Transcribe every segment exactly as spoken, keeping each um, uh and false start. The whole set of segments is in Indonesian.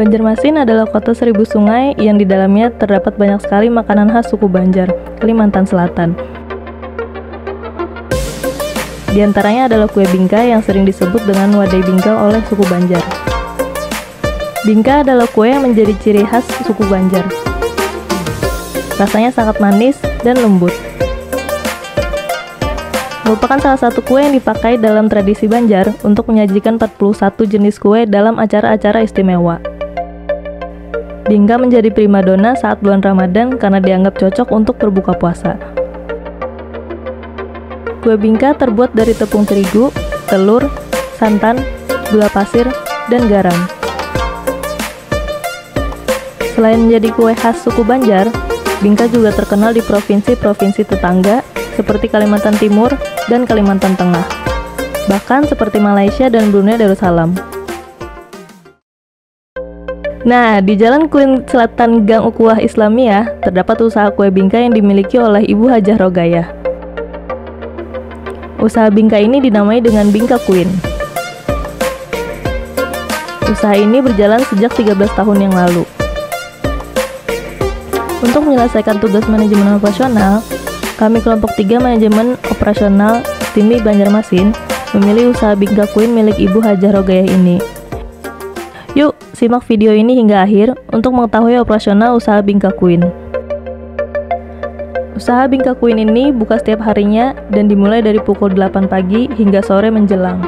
Banjarmasin adalah kota seribu sungai yang di dalamnya terdapat banyak sekali makanan khas suku Banjar, Kalimantan Selatan. Di antaranya adalah kue bingka yang sering disebut dengan wadai bingka oleh suku Banjar. Bingka adalah kue yang menjadi ciri khas suku Banjar. Rasanya sangat manis dan lembut. Merupakan salah satu kue yang dipakai dalam tradisi Banjar untuk menyajikan empat puluh satu jenis kue dalam acara-acara istimewa. Bingka menjadi primadona saat bulan Ramadan karena dianggap cocok untuk berbuka puasa. Kue bingka terbuat dari tepung terigu, telur, santan, gula pasir, dan garam. Selain menjadi kue khas suku Banjar, bingka juga terkenal di provinsi-provinsi tetangga seperti Kalimantan Timur dan Kalimantan Tengah, bahkan seperti Malaysia dan Brunei Darussalam. Nah, di Jalan Kuin Selatan Gang Ukhuwah Islamiyah terdapat usaha kue bingka yang dimiliki oleh Ibu Hajah Rogayah. Usaha bingka ini dinamai dengan Bingka Kuin. Usaha ini berjalan sejak tiga belas tahun yang lalu. Untuk menyelesaikan tugas manajemen operasional, kami kelompok tiga manajemen operasional Timi Banjarmasin memilih usaha Bingka Kuin milik Ibu Hajah Rogayah ini. Yuk, simak video ini hingga akhir untuk mengetahui operasional usaha Bingka Kuin. Usaha Bingka Kuin ini buka setiap harinya dan dimulai dari pukul delapan pagi hingga sore menjelang.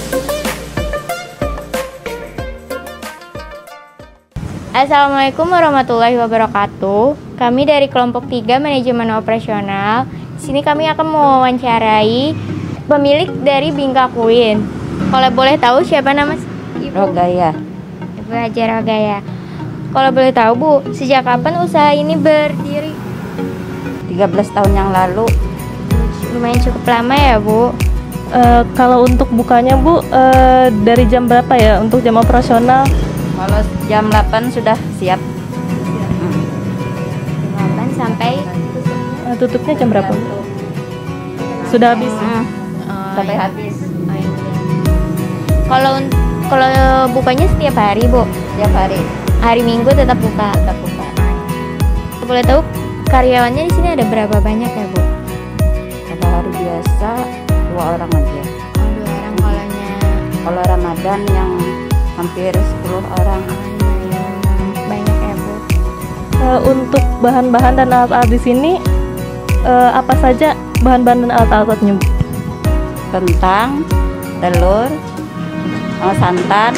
Assalamualaikum warahmatullahi wabarakatuh. Kami dari kelompok tiga manajemen operasional. Di sini kami akan mewawancarai pemilik dari Bingka Kuin. Kalau boleh tahu siapa nama Ibu? Rogayah. Ibu Hajah Rogayah. Kalau boleh tahu Bu, sejak kapan usaha ini berdiri? tiga belas tahun yang lalu. Lumayan cukup lama ya Bu. Uh, kalau untuk bukanya Bu, uh, dari jam berapa ya untuk jam operasional? Kalau jam delapan sudah siap. jam delapan sampai uh, tutupnya jam berapa? Sudah habis. Hmm. Oh, Sampai iya. habis. Oh, iya. Kalau kalau bukanya setiap hari Bu? Setiap hari. Hari Minggu tetap buka. Tetap buka. Boleh tahu karyawannya di sini ada berapa banyak ya Bu? Pada hari biasa dua orang aja. Oh, dua orang kalanya. Kalau Ramadan yang hampir sepuluh orang. Banyak ya Bu. Uh, untuk bahan-bahan dan alat-alat di sini uh, apa saja bahan-bahan dan alat-alatnya Bu? Kentang, telur, santan,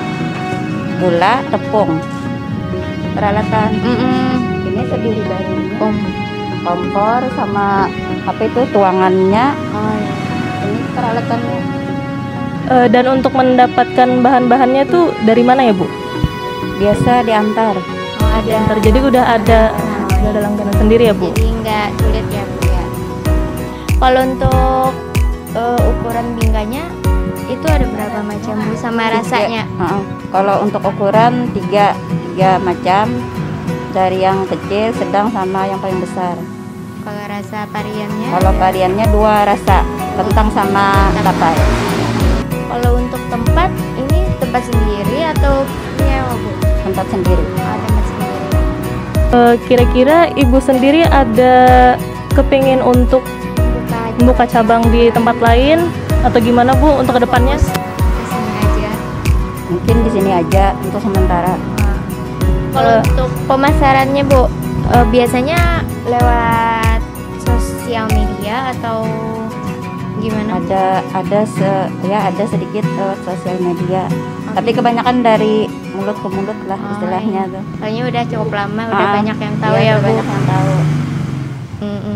gula, tepung. Peralatan. Mm-mm. Ini sendiri barunya. Om. Kompor sama apa itu tuangannya. Oh iya. Ini peralatannya. Uh, dan untuk mendapatkan bahan-bahannya tuh dari mana ya Bu? Biasa diantar. Oh, ada. Diantar, jadi udah ada uh, udah ada langganan sendiri ya Bu? Jadi nggak sulit ya Bu ya. Kalau untuk uh, ukuran bingkanya itu ada berapa macam Bu sama rasanya? Uh-uh. Kalau untuk ukuran tiga tiga macam, dari yang kecil, sedang sama yang paling besar. Kalau rasa variannya? Kalau variannya dua rasa, kentang sama tapai. Kalau untuk tempat, ini tempat sendiri atau nyewa Bu? Tempat sendiri. Oh, tempat sendiri. Uh, kira-kira Ibu sendiri ada kepingin untuk Buka aja. membuka cabang di tempat lain atau gimana Bu untuk kedepannya? Kesini aja. Mungkin di sini aja untuk sementara. Kalau Uh, untuk pemasarannya Bu, uh, biasanya lewat sosial media atau gimana? Ada ada se ya ada sedikit lewat sosial media. Tapi kebanyakan dari mulut ke mulut lah Oh, istilahnya iya. tuh. Soalnya udah cukup lama, udah Ah, banyak yang tahu iya, ya udah Bu. banyak yang tahu. Mm-mm.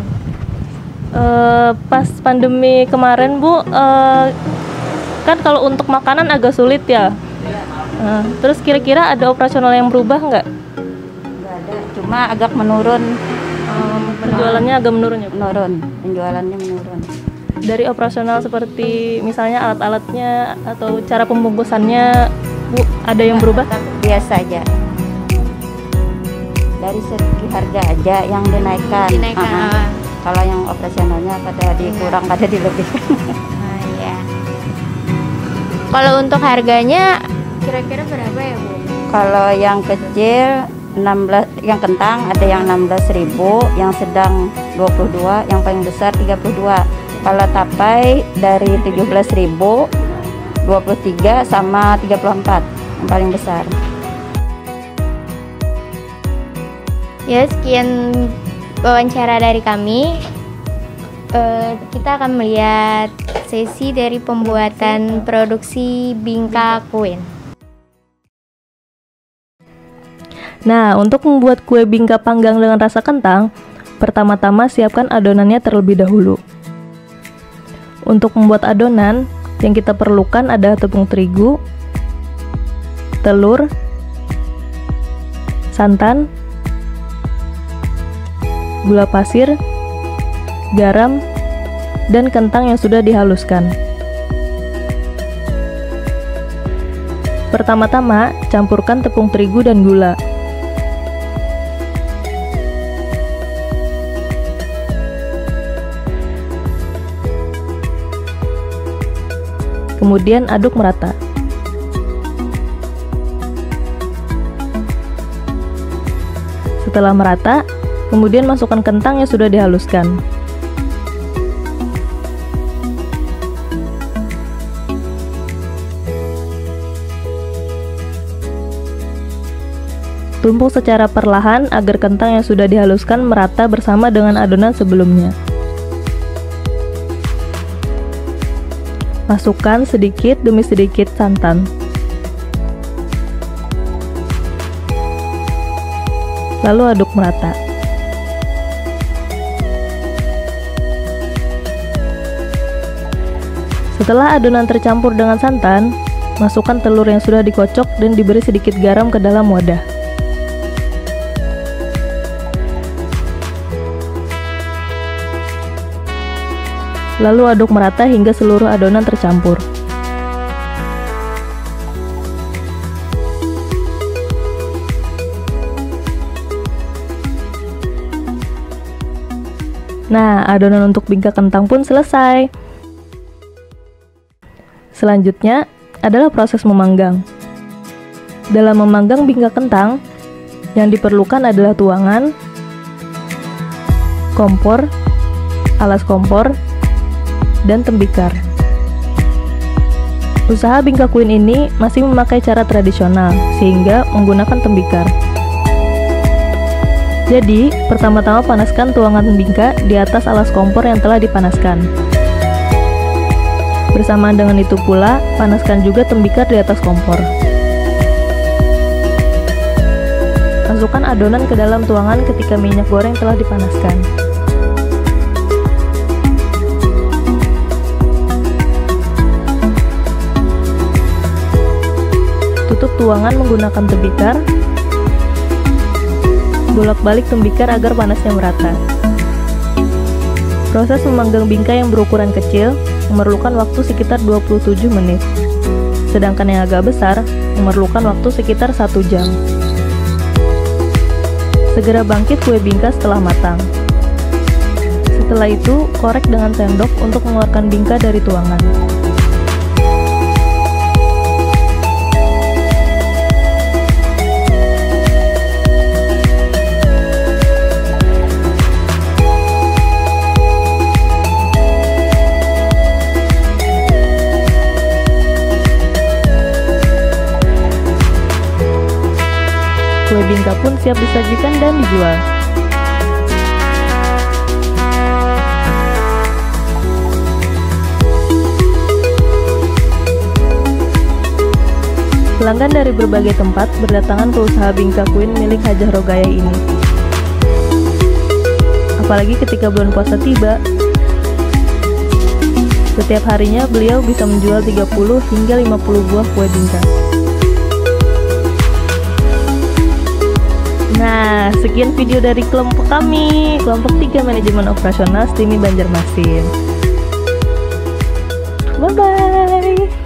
Uh, pas pandemi kemarin Bu, uh, kan kalau untuk makanan agak sulit ya. Uh, terus kira-kira ada operasional yang berubah nggak? Nggak ada, cuma agak menurun. Oh, Penjualannya agak menurun ya Bu? Menurun, penjualannya menurun. Dari operasional seperti misalnya alat-alatnya atau cara pembungkusannya Bu, ada yang berubah? Biasa aja. Dari segi harga aja yang dinaikkan. Dinaikkan. Uh-uh. ah. Kalau yang operasionalnya pada dikurang, pada dilebihkan. Ah, iya. Kalau untuk harganya kira-kira berapa ya Bu? Kalau yang kecil enam belas, yang kentang ada yang enam belas ribu, yang sedang dua puluh dua, yang paling besar tiga puluh dua. Kalau tapai dari tujuh belas ribu, dua puluh tiga sama tiga puluh empat yang paling besar. Ya, sekian wawancara dari kami. Uh, kita akan melihat sesi dari pembuatan produksi bingka kuin. Nah, untuk membuat kue bingka panggang dengan rasa kentang, pertama-tama siapkan adonannya terlebih dahulu. Untuk membuat adonan, yang kita perlukan adalah tepung terigu, telur, santan, gula pasir, garam, dan kentang yang sudah dihaluskan. Pertama-tama, campurkan tepung terigu dan gula. Kemudian aduk merata. Setelah merata, kemudian masukkan kentang yang sudah dihaluskan. Tumpuk secara perlahan agar kentang yang sudah dihaluskan merata bersama dengan adonan sebelumnya. Masukkan sedikit demi sedikit santan. Lalu aduk merata. Setelah adonan tercampur dengan santan, masukkan telur yang sudah dikocok dan diberi sedikit garam ke dalam wadah. Lalu aduk merata hingga seluruh adonan tercampur. Nah, adonan untuk bingka kentang pun selesai. Selanjutnya adalah proses memanggang. Dalam memanggang bingka kentang, yang diperlukan adalah tuangan, kompor, alas kompor, dan tembikar. Usaha bingka kuin ini masih memakai cara tradisional, sehingga menggunakan tembikar. Jadi, pertama-tama panaskan tuangan bingka di atas alas kompor yang telah dipanaskan. Bersamaan dengan itu pula, panaskan juga tembikar di atas kompor. Masukkan adonan ke dalam tuangan ketika minyak goreng telah dipanaskan. Tutup tuangan menggunakan tembikar. Bolak-balik tembikar agar panasnya merata. Proses memanggang bingka yang berukuran kecil memerlukan waktu sekitar dua puluh tujuh menit. Sedangkan yang agak besar memerlukan waktu sekitar satu jam. Segera bangkit kue bingka setelah matang. Setelah itu, korek dengan sendok untuk mengeluarkan bingka dari tuangan. Kue bingka pun siap disajikan dan dijual. Pelanggan dari berbagai tempat berdatangan ke usaha bingka kuin milik Hajah Rogayah ini. Apalagi ketika bulan puasa tiba. Setiap harinya beliau bisa menjual tiga puluh hingga lima puluh buah kue bingka. Nah, sekian video dari kelompok kami, kelompok tiga Manajemen Operasional S T I M I Banjarmasin. Bye-bye.